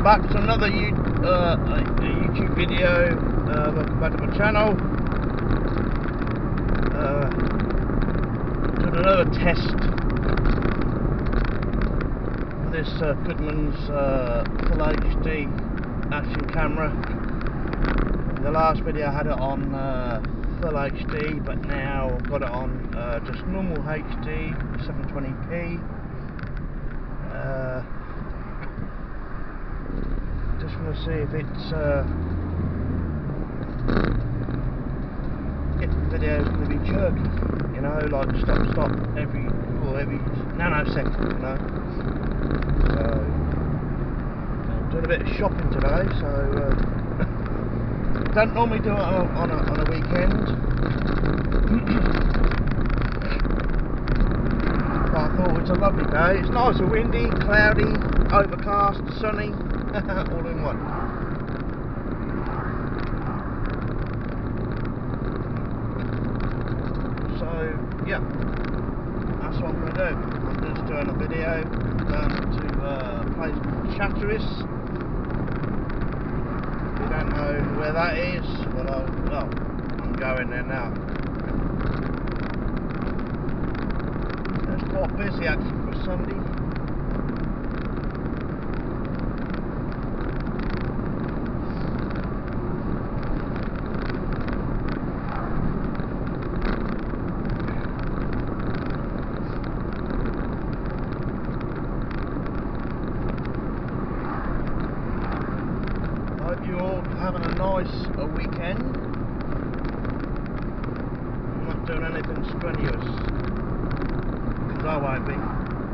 welcome back to another YouTube video. Welcome back to my channel. Doing another test with this Goodmans full HD action camera. In the last video I had it on full HD, but now I've got it on just normal HD 720p. Just want to see if if the video is going to be jerky, you know, like stop every nanosecond, you know. So I'm doing a bit of shopping today, so don't normally do it on a weekend. But I thought it's a lovely day. It's nice and windy, cloudy, overcast, sunny, all in one. So yeah, that's what I'm going to do. I'm just doing a video down to a place called Chatteris. If you don't know where that is, well, I'm going there now. It's quite busy actually for Sunday. Hope you all having a nice weekend. I'm not doing anything strenuous, because I won't be.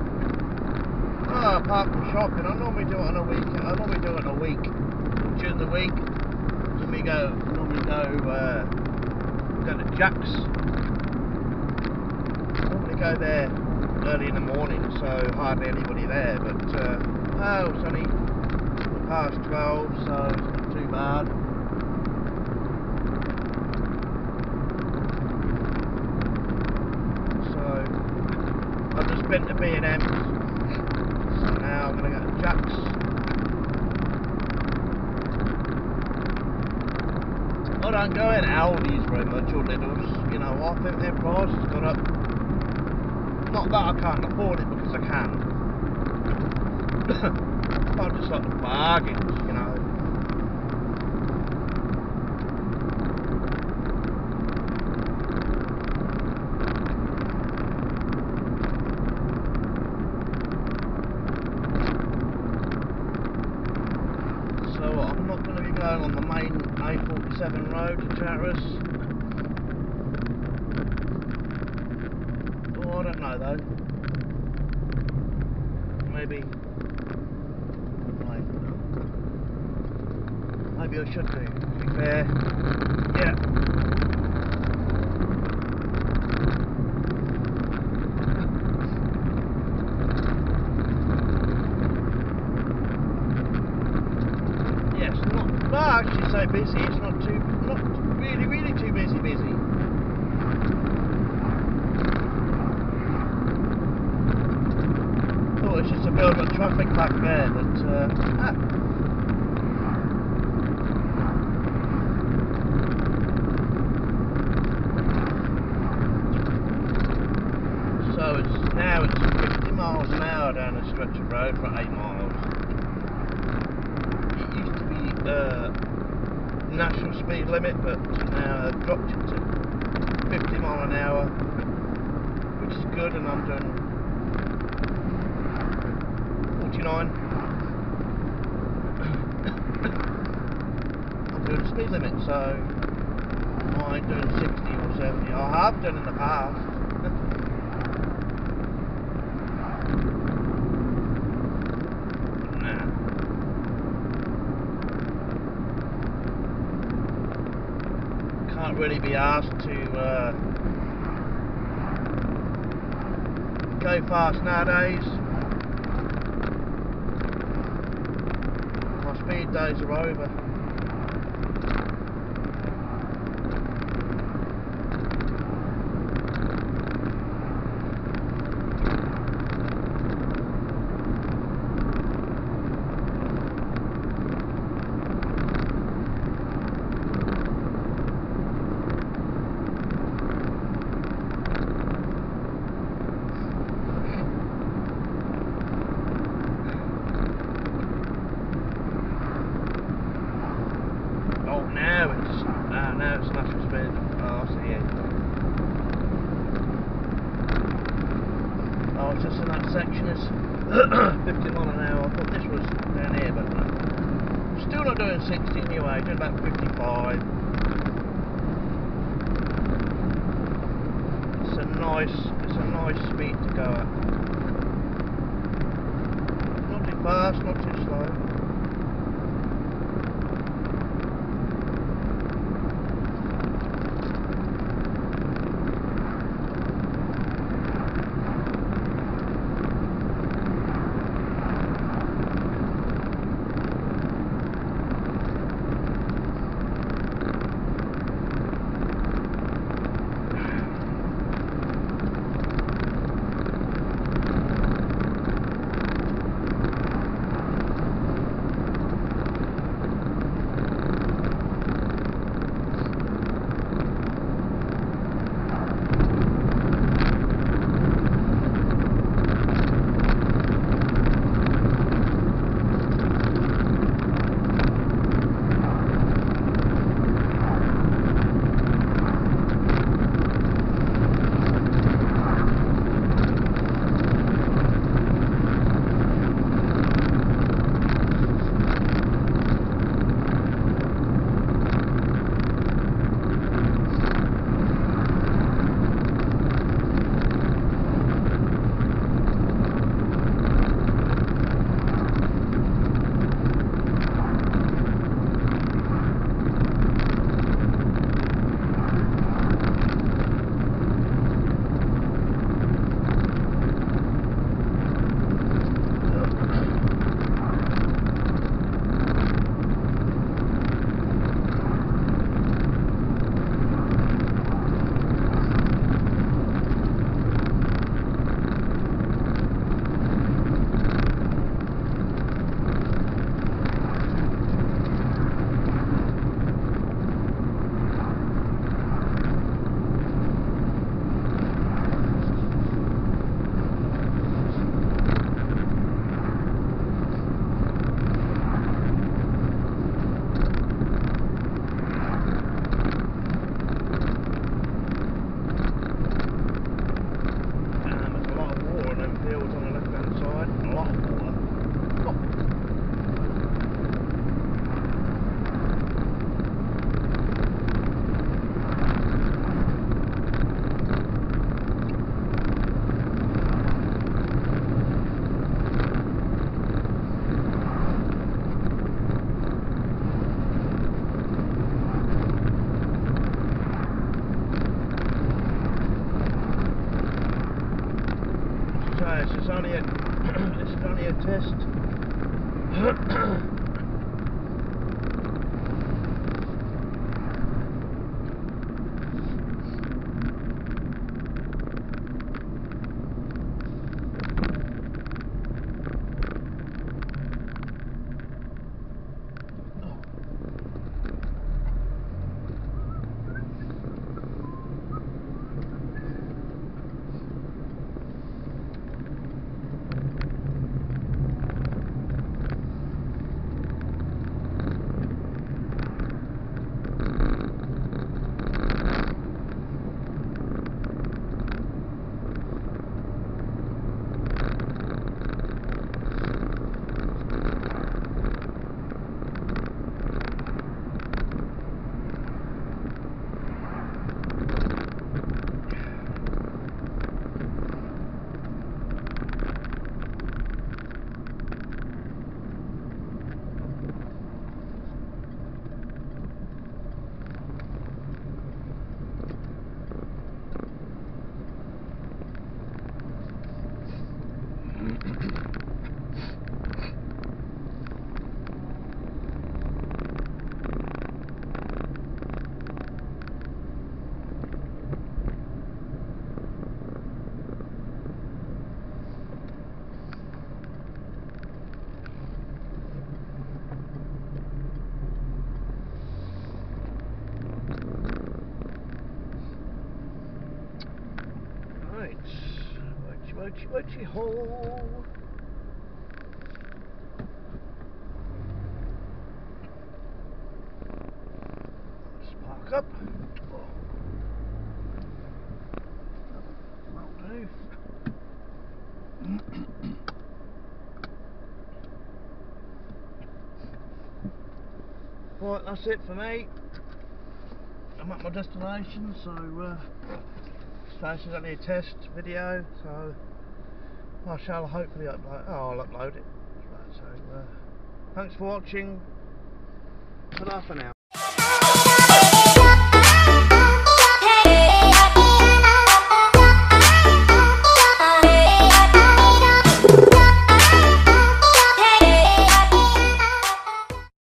Apart from shopping, I normally do it on a weekend. I normally do it in a week. During the week, normally go to Jack's. Normally go there early in the morning, so hardly anybody there. But it's only past 12, so it's not too bad. So I've just been to B&M, so now I'm going to go to Jack's. I don't go in Aldi's very much, or Lidl's, you know. I think their price has gone up. Not that I can't afford it, because I can. I just like the bargains, you know. So I'm not going to be going on the main A47 road to Chatteris. Oh, I don't know though. Maybe I should do, to be fair. Yeah. Yeah, it's not, well, actually so busy, it's not really too busy. Thought it's just a build of traffic back there, but so now it's 50 miles an hour down a stretch of road for 8 miles. It used to be national speed limit, but now they've dropped it to 50 mile an hour, which is good, and I'm doing 49. I'm doing the speed limit, so I ain't doing 60 or 70. I have done in the past. Can't really be asked to go fast nowadays. My speed days are over. section is 50 mile an hour. I thought this was down here, but still not doing 60 anyway, doing about 55. It's a nice speed to go at. Not too fast, not too slow. This is only a test. Whatchy hole. Let's park up. Oh. Right, that's it for me. I'm at my destination, so this is only a test video, so I shall hopefully upload. Oh, I'll upload it. Right, so thanks for watching. Ta-ra for now.